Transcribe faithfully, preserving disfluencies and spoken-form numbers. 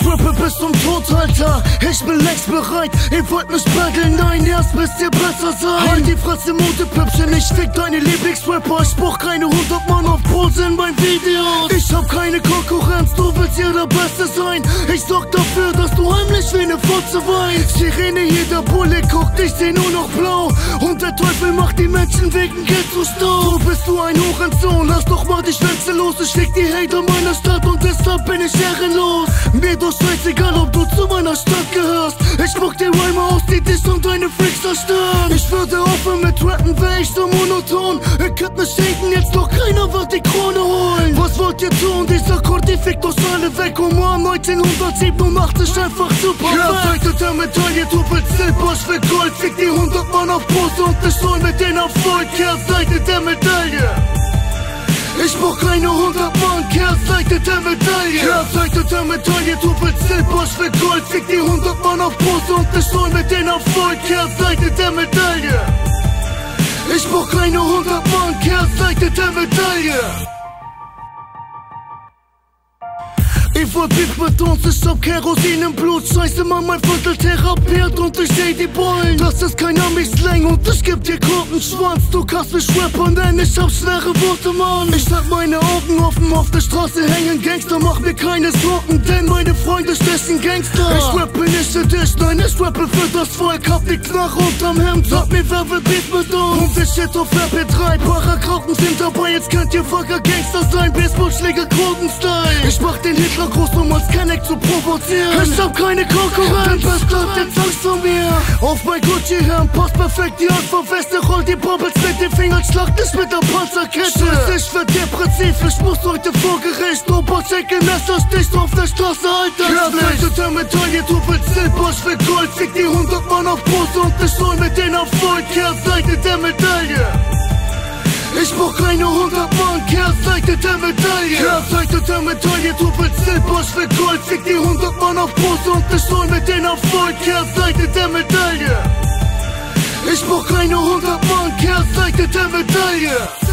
Ich rappe bis zum Tod, Alter, ich bin längst bereit. Ihr wollt mich battlen, nein, erst müsst ihr besser sein. Halt die Fresse, Mutepüppchen, ich fick deine Lieblingsrapper. Ich brauch keine hundert Mann auf Pose in meinen Videos. Ich hab keine Konkurrenz, du willst hier der Beste sein. Ich sorg dafür, dass du heimlich wie ne Fotze weinst. Sirene, jeder Bulle guckt, ich seh nur noch blau. Und der Teufel macht die Menschen wegen Geld zu stau. Du bist du ein Hurensohn, lass doch mal die Schwänze los. Ich fick die Hater meiner Stadt und deshalb bin ich ehrenlos. Mir doch scheißegal, ob du zu meiner Stadt gehörst. Ich spuck dir Rhyme aus, die dich und deine Freaks zerstören. Ich würde aufhören mit Rappen, wär ich so monoton. Ihr könnt mir schenken, jetzt doch keiner wird die Krone holen. Was wollt ihr tun? Dieser Kurdi fickt uns alle weg. Humor neunzehnhundertsiebenundachtzig einfach super. Kehrseite der Medaille, du willst Silber, ich will Gold. Fick die hundert Mann auf Pose und ich hol mit den Erfolg. Kehrseite der Medaille. Ich brauch keine hundert Mann, Kehrseite der Medaille. Kehrseite der Medaille, du willst Silber, ich will Gold. Fick die hundert Mann auf Pose und ich hol mit den Erfolg. Kehrseite der Medaille. Ich brauch keine hundert Mann, Kehrseite der Medaille. Ich wollt Beef mit uns, ich hab Kerosin im Blut. Scheiße, Mann, mein Viertel therapiert und ich seh die Bullen. Das ist kein Ami-Slang und ich geb dir Kurvenschwanz. Du kannst mich Rapper nennen, ich hab schwere Worte, Mann. Ich hab meine Augen offen, auf der Straße hängen Gangster. Mach mir keine Sorgen, denn meine Freunde stechen Gangster. Ich rappe nicht für dich, nein, ich rappe für das Volk. Hab die Knarre unterm Hemd, sag mir, wer will Beef mit uns? Und ich shit auf R P drei, Paragraphen sind dabei. Jetzt könnt ihr Fucker Gangster sein, Baseballschläger, Krogen-Style. Ich mach den Hitler groß, um als Kenneck zu provozieren. Ich hab keine Konkurrenz, was bleibt jetzt Angst vor mir? Auf mein Gucci-Helm passt perfekt die Alpha-Weste. Roll die Bubbles mit den Fingern, schlag nicht mit der Panzerkette. Scheiße, ich werd depressiv, ich muss heute vor Gericht. Oberschenkel, Messerstich auf der Straße, Alter. Kehrseite der Medaille, du willst Silber, ich will Gold. Fick die hundert Mann auf Pose und ich hol mit den Erfolg. Kehrseite der Medaille. Ich brauch keine hundert Mann, Kehrseite der Medaille. Kehrseite der Medaille, du willst Silber, ich will Gold. Fick die hundert Mann auf Pose und ich hol mit den Erfolg. Kehrseite der Medaille. Ich brauch keine hundert Mann, Kehrseite der Medaille.